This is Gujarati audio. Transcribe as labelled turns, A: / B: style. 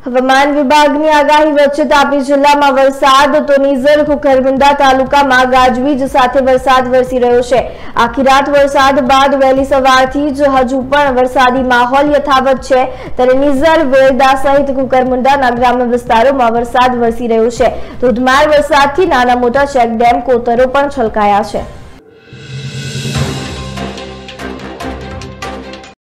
A: હવામાન વિભાગની આગાહી વચ્ચે તાપી જિલ્લામાં વરસાદ તો નિઝર કુકરમુંડા તાલુકામાં ગાજવીજ સાથે વરસાદ વરસી રહ્યો છે। આખી રાત વરસાદ બાદ વહેલી સવારથી જ હજુ પણ વરસાદી માહોલ યથાવત છે, ત્યારે નિઝર વેરદા સહિત કુકરમુંડાના ગ્રામ્ય વિસ્તારોમાં વરસાદ વરસી રહ્યો છે। ધોધમાર વરસાદથી નાના મોટા ચેકડેમ કોતરો પણ છલકાયા છે।